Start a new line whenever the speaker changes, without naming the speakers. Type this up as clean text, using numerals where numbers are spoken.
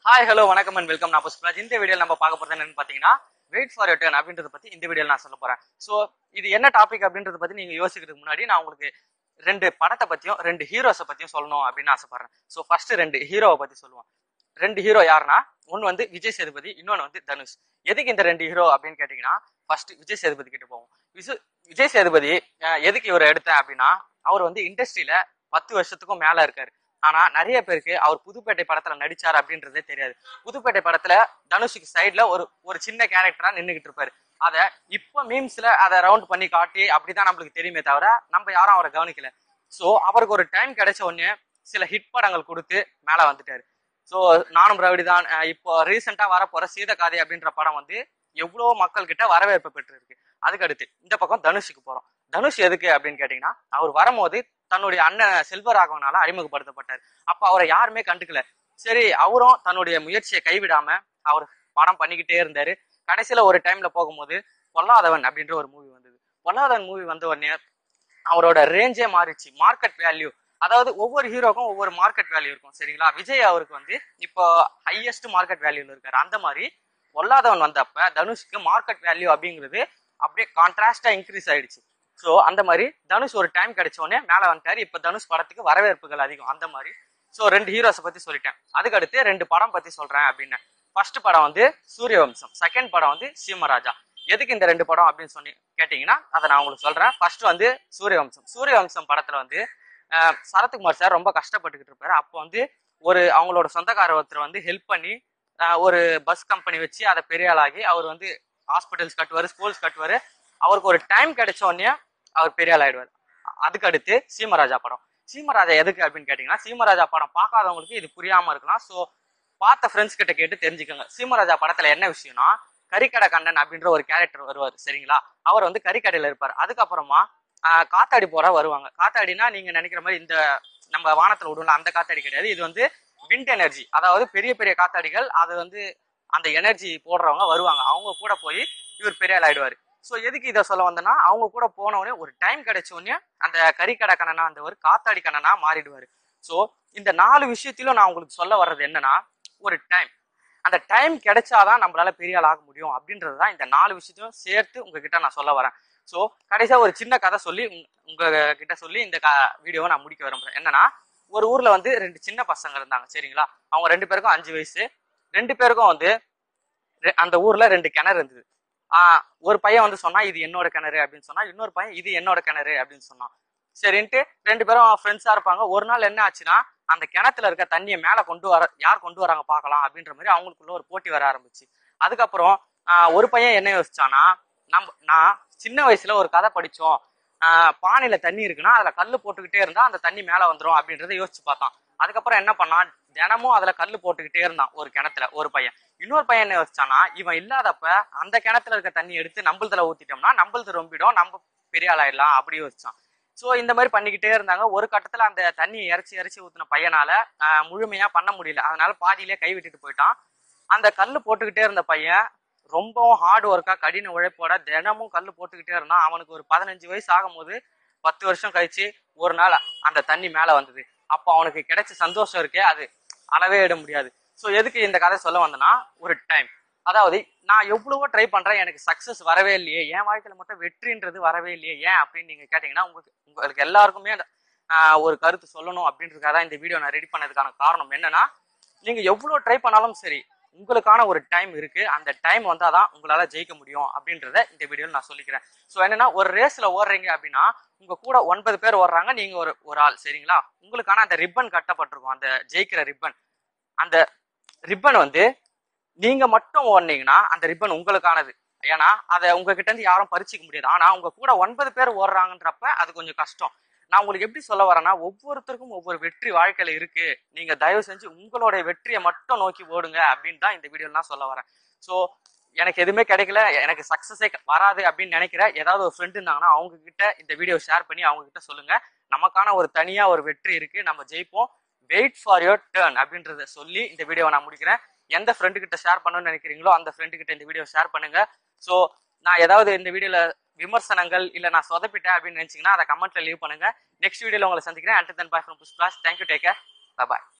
Hi hello வணக்கம் and welcome. நான் புஷ்பராஜ். இந்த வீடியோ நம்ம பார்க்க போறது என்னன்னு பாத்தீங்கன்னா வெயிட் ஃபார் யுவர் டர்ன் அப்படின்றத பத்தி இந்த வீடியோ நான் சொல்ல போறேன். ஸோ இது என்ன டாபிக் அப்படின்றத பத்தி நீங்க யோசிக்கிறதுக்கு முன்னாடி நான் உங்களுக்கு ரெண்டு படத்தை பத்தியும் ரெண்டு ஹீரோஸை பத்தியும் சொல்லணும் அப்படின்னு ஆசைப்படுறேன். ஸோ ஃபர்ஸ்ட் ரெண்டு ஹீரோவை பத்தி சொல்லுவோம். ரெண்டு ஹீரோ யாருன்னா, ஒன்னு வந்து விஜய் சேதுபதி, இன்னொன்னு வந்து தனுஷ். எதுக்கு இந்த ரெண்டு ஹீரோ அப்படின்னு கேட்டீங்கன்னா, ஃபர்ஸ்ட் விஜய் சேதுபதி கிட்ட போவோம். விஜய் சேதுபதி எதுக்கு இவரை எடுத்தேன் அப்படின்னா, அவர் வந்து இண்டஸ்ட்ரியில 10 வருஷத்துக்கும் மேல இருக்காரு. ஆனா நிறைய பேருக்கு அவர் புதுப்பேட்டை படத்துல நடிச்சார் அப்படின்றதே தெரியாது. புதுப்பேட்டை படத்துல தனுஷுக்கு சைட்ல ஒரு ஒரு சின்ன கேரக்டரா நின்றுகிட்டு இருப்பாரு. அத இப்ப மீம்ஸ்ல அதை ரவுண்ட் பண்ணி காட்டி அப்படிதான் நம்மளுக்கு தெரியுமே தவிர நம்ம யாரும் அவரை கவனிக்கல. சோ அவருக்கு ஒரு டைம் கிடைச்ச உடனே சில ஹிட் படங்கள் கொடுத்து மேல வந்துட்டாரு. ஸோ நானும் ரவுடி தான், இப்போ ரீசெண்டா வரப்போற சீதகாதி அப்படின்ற படம் வந்து எவ்வளவு மக்கள் கிட்ட வரவேற்பு பெற்று இருக்கு. அதுக்கு அடுத்து இந்த பக்கம் தனுஷுக்கு போறோம். தனுஷ் எதுக்கு அப்படின்னு கேட்டீங்கன்னா, அவர் வரும்போது தன்னுடைய அண்ணன் செல்வராகவனால அறிமுகப்படுத்தப்பட்டார். அப்ப அவரை யாருமே கண்டுக்கல. சரி, அவரும் தன்னுடைய முயற்சியை கைவிடாம அவர் படம் பண்ணிக்கிட்டே இருந்தாரு. கடைசியில ஒரு டைம்ல போகும்போது பொல்லாதவன் அப்படின்ற ஒரு மூவி வந்தது. பொல்லாதவன் மூவி வந்த உடனே அவரோட ரேஞ்சே மாறிச்சு. மார்க்கெட் வேல்யூ, அதாவது ஒவ்வொரு ஹீரோக்கும் ஒவ்வொரு மார்க்கெட் வேல்யூ இருக்கும், சரிங்களா? விஜய் அவருக்கு வந்து இப்போ ஹையஸ்ட் மார்க்கெட் வேல்யூல இருக்காரு. அந்த மாதிரி பொல்லாதவன் வந்தப்ப தனுஷ்க்கு மார்க்கெட் வேல்யூ அப்படிங்கிறது அப்படியே கான்ட்ராஸ்டா இன்க்ரீஸ் ஆயிடுச்சு. ஸோ அந்த மாதிரி தனுஷ் ஒரு டைம் கிடைச்ச உடனே மேல வந்துட்டாரு. இப்ப தனுஷ் படத்துக்கு வரவேற்புகள் அதிகம். அந்த மாதிரி ஸோ ரெண்டு ஹீரோஸை பத்தி சொல்லிட்டேன். அதுக்கு அடுத்து ரெண்டு படம் பத்தி சொல்றேன் அப்படின்னு. ஃபர்ஸ்ட் படம் வந்து சூரியவம்சம், செகண்ட் படம் வந்து சீமராஜா. எதுக்கு இந்த ரெண்டு படம் அப்படின்னு சொல்லி கேட்டீங்கன்னா, அதை நான் உங்களுக்கு சொல்றேன். ஃபர்ஸ்ட் வந்து சூரியவம்சம். சூரியவம்சம் படத்துல வந்து சரத்குமார் சார் ரொம்ப கஷ்டப்பட்டுக்கிட்டு இருப்பாரு. அப்போ வந்து அவங்களோட சொந்தக்கார ஒருத்தர் வந்து ஹெல்ப் பண்ணி ஒரு பஸ் கம்பெனி வச்சு அதை பெரிய ஆளாகி அவர் வந்து ஹாஸ்பிட்டல்ஸ் கட்டுவாரு, ஸ்கூல்ஸ் கட்டுவாரு. அவருக்கு ஒரு டைம் கிடைச்ச உடனே அவர் பெரிய ஆள் ஆயிடுவார். அதுக்கு அடுத்து சீமராஜா படம். சீமராஜா எதுக்கு அப்படின்னு கேட்டீங்கன்னா, சீமராஜா படம் பார்க்காதவங்களுக்கு இது புரியாம இருக்கலாம். ஸோ பார்த்த ஃப்ரெண்ட்ஸ் கிட்ட கேட்டு தெரிஞ்சுக்கோங்க. சீமராஜா படத்துல என்ன விஷயம்னா, கறிக்கடை கண்ணன் அப்படின்ற ஒரு கேரக்டர் வருவார், சரிங்களா? அவர் வந்து கறிக்கடையில இருப்பார். அதுக்கப்புறமா காத்தாடி போற வருவாங்க. காத்தாடினா நீங்க நினைக்கிற மாதிரி இந்த நம்ம வானத்துல விடுவோம்ல அந்த காத்தாடி கிடையாது. இது வந்து விண்ட் எனர்ஜி, அதாவது பெரிய பெரிய காத்தாடிகள். அது வந்து அந்த எனர்ஜி போடுறவங்க வருவாங்க. அவங்க கூட போய் இவர் பெரிய ஆள் ஆயிடுவாரு. ஸோ எதுக்கு இதை சொல்ல வந்தேன்னா, அவங்க கூட போனவொடனே ஒரு டைம் கிடைச்ச உடனே அந்த கறிக்கடை கண்ணனா அந்த ஒரு காத்தாடி கண்ணனா மாறிடுவாரு. ஸோ இந்த 4 விஷயத்திலும் நான் உங்களுக்கு சொல்ல வர்றது என்னன்னா, ஒரு டைம், அந்த டைம் கிடைச்சாதான் நம்மளால பெரிய ஆள் ஆக முடியும் அப்படின்றதுதான் இந்த 4 விஷயத்தையும் சேர்த்து உங்ககிட்ட நான் சொல்ல வரேன். ஸோ கடைசியா ஒரு சின்ன கதை சொல்லி உங்க கிட்ட சொல்லி இந்த வீடியோவை நான் முடிக்க விரும்புறேன். என்னன்னா, ஒரு ஊர்ல வந்து ரெண்டு சின்ன பசங்க இருந்தாங்க, சரிங்களா? அவங்க 2 பேருக்கும் 5 வயசு. 2 பேருக்கும் வந்து அந்த ஊர்ல 2 கிணறு இருந்தது. ஒரு பையன் வந்து சொன்னா இது என்னோட கிணறு அப்படின்னு சொன்னா, இன்னொரு பையன் இது என்னோட கிணறு அப்படின்னு சொன்னான். சரின்ட்டு 2 பேரும் ஃப்ரெண்ட்ஸா இருப்பாங்க. ஒரு நாள் என்ன ஆச்சுன்னா, அந்த கிணத்துல இருக்க தண்ணியை மேல கொண்டு வர யார் கொண்டு வராங்க பார்க்கலாம் அப்படின்ற மாதிரி அவங்களுக்குள்ள ஒரு போட்டி வர ஆரம்பிச்சு. அதுக்கப்புறம் ஒரு பையன் என்ன யோசிச்சானா, நான் சின்ன வயசுல ஒரு கதை படிச்சோம், பானையில தண்ணி இருக்குன்னா அதுல கல்லு போட்டுக்கிட்டே இருந்தா அந்த தண்ணி மேல வந்துடும் அப்படின்றத யோசிச்சு பார்த்தான். அதுக்கப்புறம் என்ன பண்ணான், தினமும் அதுல கல்லு போட்டுக்கிட்டே இருந்தான் ஒரு கிணத்துல ஒரு பையன். இன்னொரு பையன் என்ன யோசிச்சானா, இவன் இல்லாதப்ப அந்த கிணத்துல இருக்க தண்ணி எடுத்து நம்மளதுல ஊத்திட்டோம்னா நம்மளது ரொம்பிடும், நம்ம பெரிய ஆளாயிடலாம் அப்படி யோசிச்சான். சோ இந்த மாதிரி பண்ணிக்கிட்டே இருந்தாங்க. ஒரு கட்டத்துல அந்த தண்ணியை இறைச்சி ஊத்தின பையனால முழுமையா பண்ண முடியல. அதனால பாதியிலே கை விட்டுட்டு போயிட்டான். அந்த கல்லு போட்டுக்கிட்டே இருந்த பையன் ரொம்பவும் ஹார்ட் ஒர்க்கா கடின உழைப்போட தினமும் கல்லு போட்டுக்கிட்டே இருந்தான். அவனுக்கு ஒரு 15 வயசு ஆகும் போது 10 வருஷம் கழிச்சு ஒரு நாள் அந்த தண்ணி மேல வந்தது. அப்போ அவனுக்கு கிடைச்ச சந்தோஷம் இருக்கே, அது அளவே இட முடியாது. ஸோ எதுக்கு இந்த கதை சொல்ல வந்தேன்னா, ஒரு டைம், அதாவது நான் எவ்வளவோ ட்ரை பண்றேன், எனக்கு சக்சஸ் வரவே இல்லையே, என் வாழ்க்கையில மட்டும் வெற்றின்றது வரவே இல்லையே, ஏன் அப்படின்னு நீங்க கேட்டீங்கன்னா, உங்களுக்கு எல்லாருக்குமே ஒரு கருத்து சொல்லணும் அப்படின்றதுக்காக தான் இந்த வீடியோ நான் ரெடி பண்ணதுக்கான காரணம் என்னன்னா, நீங்க எவ்வளவு ட்ரை பண்ணாலும் சரி, உங்களுக்கான ஒரு டைம் இருக்கு. அந்த டைம் வந்தாதான் உங்களால ஜெயிக்க முடியும் அப்படின்றத இந்த வீடியோல நான் சொல்லிக்கிறேன். ஸோ என்னன்னா, ஒரு ரேஸ்ல ஓடுறீங்க அப்படின்னா, உங்க கூட 9 பேர் ஓடுறாங்க, நீங்க ஒரு ஆள், சரிங்களா? உங்களுக்கான அந்த ரிப்பன் கட்டப்பட்டிருக்கும், அந்த ஜெயிக்கிற ரிப்பன். அந்த ரிப்பன் வந்து நீங்க மட்டும் ஓடுனீங்கன்னா அந்த ரிப்பன் உங்களுக்கானது. ஏன்னா அதை உங்ககிட்ட இருந்து யாரும் பறிச்சுக்க முடியாது. ஆனா உங்க கூட 9 பேர் ஓடுறாங்கன்றப்ப அது கொஞ்சம் கஷ்டம். நான் உங்களுக்கு எப்படி சொல்ல வரேன்னா, ஒவ்வொருத்தருக்கும் ஒவ்வொரு வெற்றி வாழ்க்கையில இருக்கு. நீங்க தயவு செஞ்சு உங்களுடைய வெற்றியை மட்டும் நோக்கி ஓடுங்க அப்படின்னு தான் இந்த வீடியோல நான் சொல்ல வரேன். ஸோ எனக்கு எதுவுமே கிடைக்கல, எனக்கு சக்சஸே வராது அப்படின்னு நினைக்கிற ஏதாவது ஒரு ஃப்ரெண்ட் இருந்தாங்கன்னா அவங்க கிட்ட இந்த வீடியோ ஷேர் பண்ணி அவங்க கிட்ட சொல்லுங்க, நமக்கான ஒரு தனியா ஒரு வெற்றி இருக்கு, நம்ம ஜெயிப்போம். வெயிட் ஃபார் யுவர் டர்ன் அப்படின்றத சொல்லி இந்த வீடியோவை நான் முடிக்கிறேன். எந்த ஃப்ரெண்டு கிட்ட ஷேர் பண்ணணும்னு நினைக்கிறீங்களோ அந்த ஃப்ரெண்டு கிட்ட இந்த வீடியோ ஷேர் பண்ணுங்க. ஸோ நான் ஏதாவது இந்த வீடியோல விமர்சனங்கள் இல்ல நான் சொதப்பிட்டேன் அப்படின்னு நினைச்சீங்கன்னா அதை கமெண்ட்ல லீவ் பண்ணுங்க. நெக்ஸ்ட் வீடியோல உங்களை சந்திக்கிறேன். Until then, bye from Pushpras. Thank you, take care, bye bye.